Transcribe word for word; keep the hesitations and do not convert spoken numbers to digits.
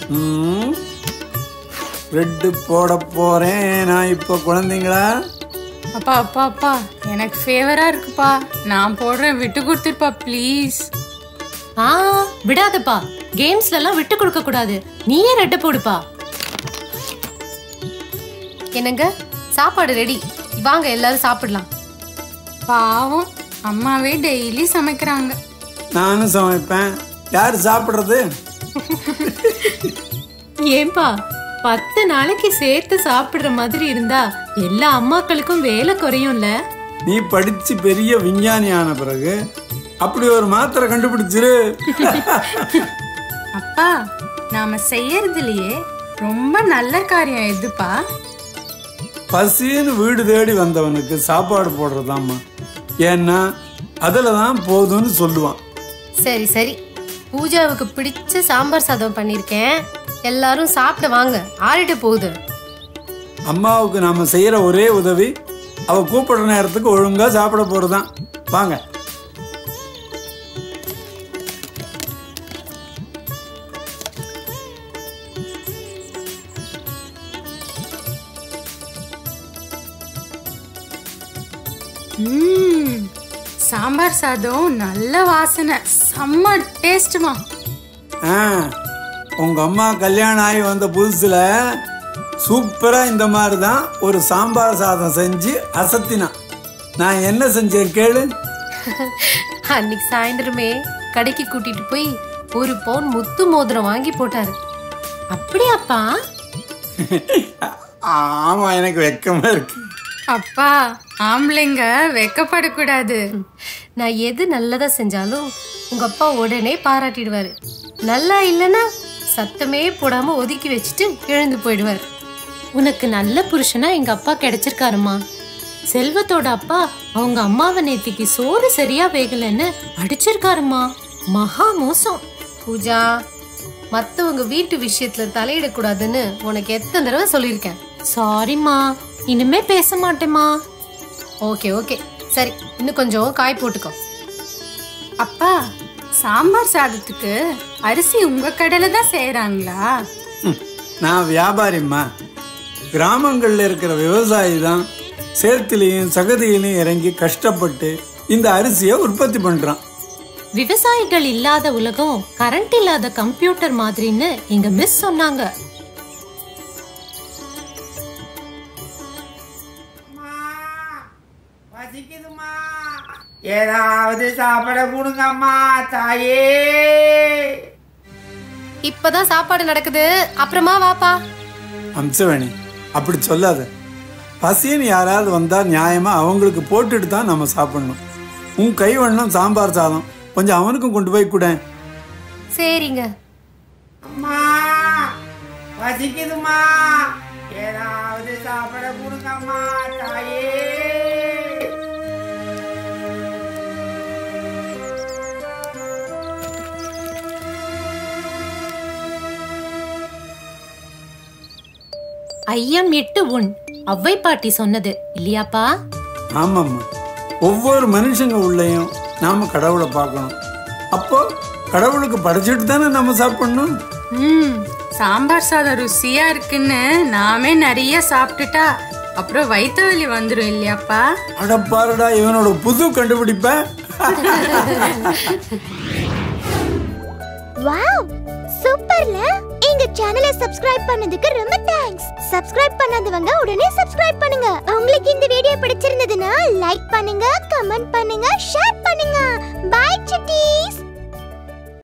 ம் ரெட் போட போறேன் நான் இப்போ குழந்தைங்களா. அப்பா அப்பா அப்பா எனக்கு ஃபேவரா இருக்குப்பா. நான் போடுறேன், விட்டு கொடுத்துருப்பா ப்ளீஸ். ஆ விடாதப்பா, கேம்ஸ்ல எல்லாம் விட்டு கொடுக்க கூடாது. நீயே ரெட்ட போடுப்பா. என்னங்க, சாப்பாடு ரெடி, வாங்க எல்லாரும் சாப்பிடலாம். பாவம், அம்மாவே டெய்லி சமைக்கிறாங்க. நானும் சமைப்பேன், யார் சாப்பிடுறது? ஏன்பா, பத்து நாளைக்கு சேர்த்து சாப்பிடுற மாதிரி இருந்தா எல்லா அம்மாக்களுக்கும் வேலை குறையும்ல. நீ படிச்சு பெரிய விஞ்ஞானி ஆன பிறகு அப்படி ஒரு மாத்திரை கண்டுபிடிச்சிரு. அப்பா, நாம செய்யறதுலயே ரொம்ப நல்ல காரியம் எதுப்பா? பசின்னு வீடு தேடி வந்தவனுக்கு சாப்பாடு போடுறதாம்மா. ஏன்னா அதுல தான் போதும்னு சொல்லுவான். சரி சரி, பூஜாவுக்கு பிடிச்ச சாம்பார் சாதம் பண்ணிருக்கேன், எல்லாரும் சாப்பிட வாங்க, ஆறிட்டு போகுது. அம்மாவுக்கு நாம செய்யற ஒரே உதவி அவ கூப்பிடுற நேரத்துக்கு ஒழுங்கா சாப்பிட போறதான். வாங்க. ம் சாம்பார் சாதம் நல்ல வாசனை, செம்ம டேஸ்ட்மா. ஆ உங்க அம்மா கல்யாணம் ஆகி வந்த புதுசுல சூப்பரா இந்த மாதிரி தான் ஒரு சாம்பார் சாதம் செஞ்சு அசத்தினா. நான் என்ன செஞ்சேன் கேளு. அன்னைக்கு சாயந்தரமே கடைக்கு கூட்டிட்டு போய் ஒரு பவுன் முத்து மோதிரம் வாங்கி போட்டாரு. அப்படியாப்பா? ஆமா, எனக்கு வெக்கமா இருக்கு. அப்பா, ஆம்பளைங்க வெக்கப்படக்கூடாது. நான் எது நல்லதா செஞ்சாலும் உங்க அப்பா உடனே பாராட்டிடுவாரு. நல்லா இல்லைன்னா சத்தமே போடாம ஒதுக்கி வச்சுட்டு எழுந்து போயிடுவார். உனக்கு நல்ல புருஷனா எங்க அப்பா கிடைச்சிருக்காருமா. செல்வத்தோட அப்பா அவங்க அம்மாவை நேத்திக்கு சோறு சரியா வேகலன்னு அடிச்சிருக்காருமா. மகா மோசம். பூஜா, மத்தவங்க வீட்டு விஷயத்துல தலையிடக்கூடாதுன்னு உனக்கு எத்தனை தடவை சொல்லியிருக்கேன். சாரிம்மா, இனிமே பேச மாட்டேமா. ஓகே ஓகே சரி, இன்னும் கொஞ்சம் காய் போட்டுக்கோ. அப்பா, சாம்பார் சாதத்துக்கு அரிசி உங்க கடையில தான் செய்யறாங்களா? நான் வியாபாரிம்மா. கிராமங்கள்ல இருக்கிற விவசாயி தான் சேத்துலையும் சகதியிலையும் இறங்கி கஷ்டப்பட்டு இந்த அரிசியை உற்பத்தி பண்றான். விவசாயிகள் இல்லாத உலகம் கரண்ட் இல்லாத கம்ப்யூட்டர் மாதிரின்னு எங்க மிஸ் சொன்னாங்க. ஏதாவது சாப்பிட கொடுங்க அம்மா, தாயே. இப்பதான் சாப்பாடு நடக்குது, அப்புறமா வாப்பா. அம்சவேணி, அப்படி சொல்லாத. பசின்னு யாராவது வந்தா நியாயமா அவங்களுக்கு போட்டுட்டு தான் நம்ம சாப்பிடணும். உன் கை வண்ணம் சாம்பார் சாதம் கொஞ்சம் அவனுக்கும் கொண்டு போய் கூட. சரிங்க. அம்மா பசிக்குதுமா, ஏதாவது சாப்பிட கொடுங்க அம்மா, தாயே. ஐயம் எட்டு உன் அவ்வை பாட்டி சொன்னது இல்லையாப்பா? ஆமாம்மா, ஒவ்வொரு மனுஷங்க உள்ளேயும் நாம கடவுளை பார்க்கணும். அப்போ கடவுளுக்கு படைச்சிட்டு தானே நம்ம சாப்பிடணும். ம் சாம்பார் சாதம் ருசியா இருக்குன்னு நாமே நிறைய சாப்பிட்டுட்டா அப்புறம் வயிற்று வலி வந்துடும் இல்லையாப்பா? அடப்பாருடா, இவனோட புது கண்டுபிடிப்ப. வாவ், சூப்பர்ல. எங்க சேனலை சப்ஸ்கிரைப் பண்ணதுக்கு ரொம்ப தேங்க்ஸ். சப்ஸ்கிரைப் பண்ணாதவங்க உடனே சப்ஸ்கிரைப் பண்ணுங்க. உங்களுக்கு இந்த வீடியோ பிடிச்சிருந்ததுன்னா லைக் பண்ணுங்க, கமெண்ட் பண்ணுங்க, ஷேர் பண்ணுங்க. Bye cities.